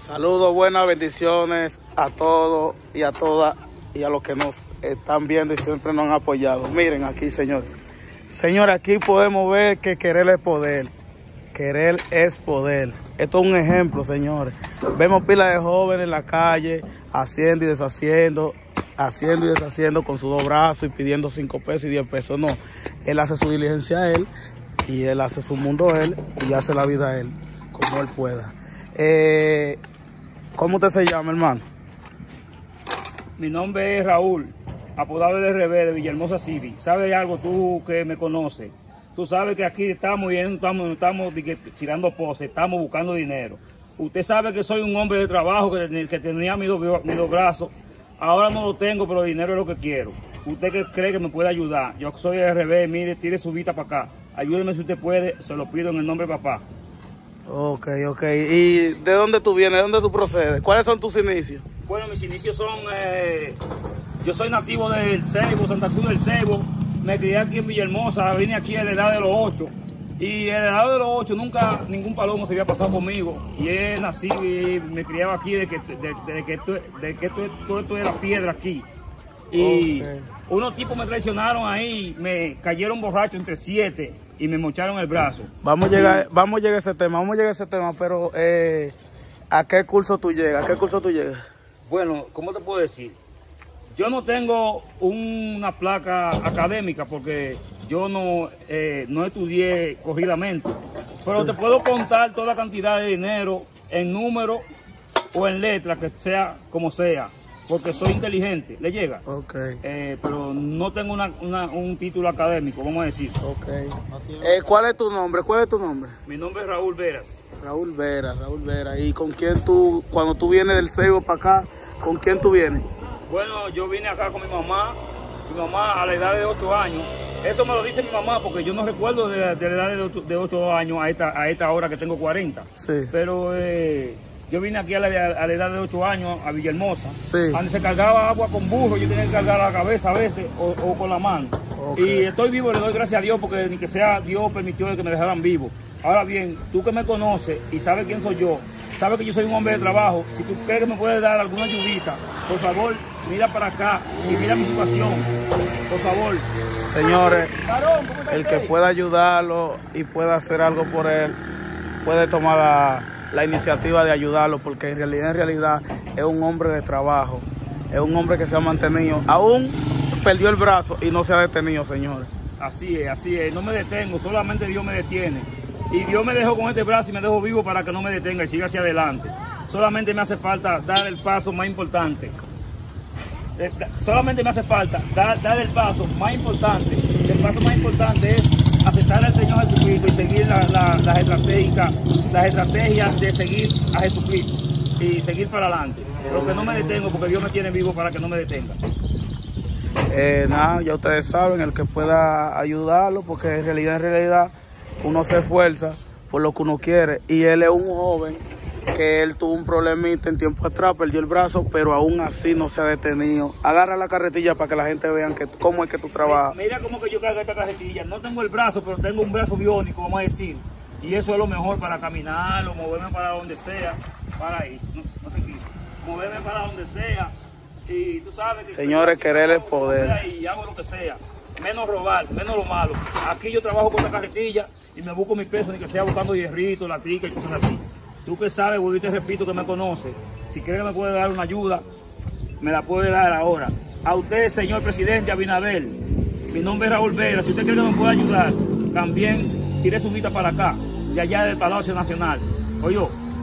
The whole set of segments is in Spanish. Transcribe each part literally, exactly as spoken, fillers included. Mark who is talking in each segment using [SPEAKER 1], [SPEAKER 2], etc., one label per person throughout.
[SPEAKER 1] Saludos, buenas bendiciones a todos y a todas y a los que nos están viendo y siempre nos han apoyado. Miren aquí, señores. Señores, aquí podemos ver que querer es poder. Querer es poder. Esto es un ejemplo, señores. Vemos pilas de jóvenes en la calle haciendo y deshaciendo, haciendo y deshaciendo con sus dos brazos y pidiendo cinco pesos y diez pesos. No, él hace su diligencia a él y él hace su mundo a él y hace la vida a él como él pueda. Eh, ¿Cómo usted se llama, hermano?
[SPEAKER 2] Mi nombre es Raúl, apodado de R B de Villahermosa City. ¿Sabes algo tú que me conoces? Tú sabes que aquí estamos y no estamos, no estamos tirando poses, estamos buscando dinero. Usted sabe que soy un hombre de trabajo, que, que tenía mis dos, mis dos brazos. Ahora no lo tengo, pero dinero es lo que quiero. ¿Usted que cree que me puede ayudar? Yo soy R B, mire, tire su vista para acá. Ayúdeme si usted puede, se lo pido en el nombre de papá.
[SPEAKER 1] Ok, ok. ¿Y de dónde tú vienes? ¿De dónde tú procedes? ¿Cuáles son tus inicios?
[SPEAKER 2] Bueno, mis inicios son... Eh, yo soy nativo del Ceibo, Santa Cruz del Ceibo. Me crié aquí en Villahermosa, vine aquí a la edad de los ocho. Y a la edad de los ocho nunca ningún palomo se había pasado conmigo. Y he nacido y me criaba aquí de que, de, de que, de que todo, todo esto era piedra aquí. Y okay. Unos tipos me traicionaron ahí, me cayeron borrachos entre siete y me mocharon el brazo.
[SPEAKER 1] Vamos a llegar, vamos a llegar a ese tema, vamos a llegar a ese tema, pero eh, ¿a qué curso tú llegas? ¿A qué curso tú llegas?
[SPEAKER 2] Bueno, ¿cómo te puedo decir? Yo no tengo una placa académica porque yo no, eh, no estudié corridamente, pero sí. Te puedo contar toda la cantidad de dinero en número o en letras, que sea como sea, porque soy inteligente. ¿Le llega?
[SPEAKER 1] Ok.
[SPEAKER 2] Eh, pero no tengo una, una, un título académico, vamos a decir.
[SPEAKER 1] Ok. Eh, ¿Cuál es tu nombre? ¿Cuál es tu nombre?
[SPEAKER 2] Mi nombre es Raúl Veras.
[SPEAKER 1] Raúl Veras, Raúl Veras. ¿Y con quién tú, cuando tú vienes del Ceibo para acá, con quién tú vienes?
[SPEAKER 2] Bueno, yo vine acá con mi mamá, mi mamá a la edad de ocho años. Eso me lo dice mi mamá porque yo no recuerdo de la, de la edad de ocho años a esta, a esta hora que tengo cuarenta.
[SPEAKER 1] Sí.
[SPEAKER 2] Pero eh, yo vine aquí a la, a la edad de ocho años a Villahermosa.
[SPEAKER 1] Sí.
[SPEAKER 2] Donde se cargaba agua con burro, yo tenía que cargar la cabeza a veces o, o con la mano. Okay. Y estoy vivo, le doy gracias a Dios porque ni que sea Dios permitió que me dejaran vivo. Ahora bien, tú que me conoces y sabes quién soy yo, sabes que yo soy un hombre de trabajo. Si tú crees que me puedes dar alguna ayudita, por favor, mira para acá y mira mi situación, por favor.
[SPEAKER 1] Señores, el que pueda ayudarlo y pueda hacer algo por él, puede tomar la, la iniciativa de ayudarlo, porque en realidad, en realidad es un hombre de trabajo, es un hombre que se ha mantenido, aún perdió el brazo y no se ha detenido, señores.
[SPEAKER 2] Así es, así es, no me detengo, solamente Dios me detiene. Y Dios me dejó con este brazo y me dejó vivo para que no me detenga y siga hacia adelante. Solamente me hace falta dar el paso más importante. Solamente me hace falta dar, dar el paso más importante. El paso más importante es aceptar al Señor Jesucristo y seguir la, la, las, estratégicas, las estrategias de seguir a Jesucristo y seguir para adelante. Pero que no me detengo porque Dios me tiene vivo para que no me detenga.
[SPEAKER 1] Eh, nada, ya ustedes saben, el que pueda ayudarlo, porque en realidad, en realidad, uno se esfuerza por lo que uno quiere. Y él es un joven que él tuvo un problemita en tiempo atrás, perdió el brazo, pero aún así no se ha detenido. Agarra la carretilla para que la gente vea que, cómo es que tú trabajas.
[SPEAKER 2] Mira cómo que yo cargo esta carretilla. No tengo el brazo, pero tengo un brazo biónico, vamos a decir. Y eso es lo mejor para caminar o moverme para donde sea. Para ahí, no, no te quito. Moverme para donde sea. Y tú sabes que...
[SPEAKER 1] Señores, querer es poder.
[SPEAKER 2] Y hago lo que sea. Menos robar, menos lo malo. Aquí yo trabajo con la carretilla y me busco mi peso, ni que sea buscando hierrito, la trica y cosas así. Tú que sabes, vuelvo y te repito que me conoces. Si crees que me puede dar una ayuda, me la puede dar ahora. A usted, señor presidente Abinader, mi nombre es Raúl Vera. Si usted cree que me puede ayudar, también tire su vista para acá, de allá del Palacio Nacional. Oye.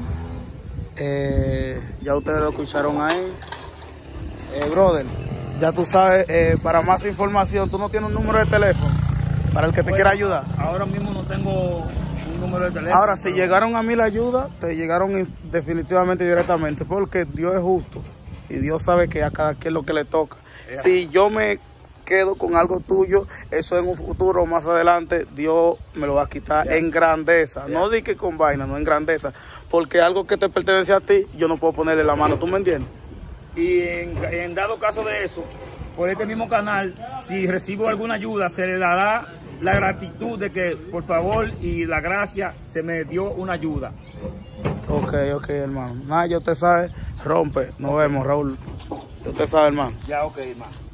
[SPEAKER 1] Eh, ya ustedes lo escucharon ahí. Eh, brother, ya tú sabes, eh, para más información, ¿tú no tienes un número de teléfono para el que te bueno, quiera ayudar?
[SPEAKER 2] Ahora mismo no tengo un número de teléfono.
[SPEAKER 1] Ahora, si
[SPEAKER 2] pero...
[SPEAKER 1] llegaron a mí la ayuda, te llegaron definitivamente directamente, porque Dios es justo y Dios sabe que a cada quien lo que le toca. Yeah. Si yo me quedo con algo tuyo, eso en un futuro, más adelante, Dios me lo va a quitar yeah. en grandeza. Yeah. No di que con vaina, no en grandeza, porque algo que te pertenece a ti, yo no puedo ponerle la mano, ¿tú me entiendes?
[SPEAKER 2] Y en, en dado caso de eso, por este mismo canal, si recibo alguna ayuda, se le dará la gratitud de que, por favor, y la gracia, se me dio una ayuda.
[SPEAKER 1] Ok, ok, hermano. Nada, yo te sabe, rompe. Nos vemos, Raúl. Yo te sabe, hermano.
[SPEAKER 2] Ya, ok, hermano.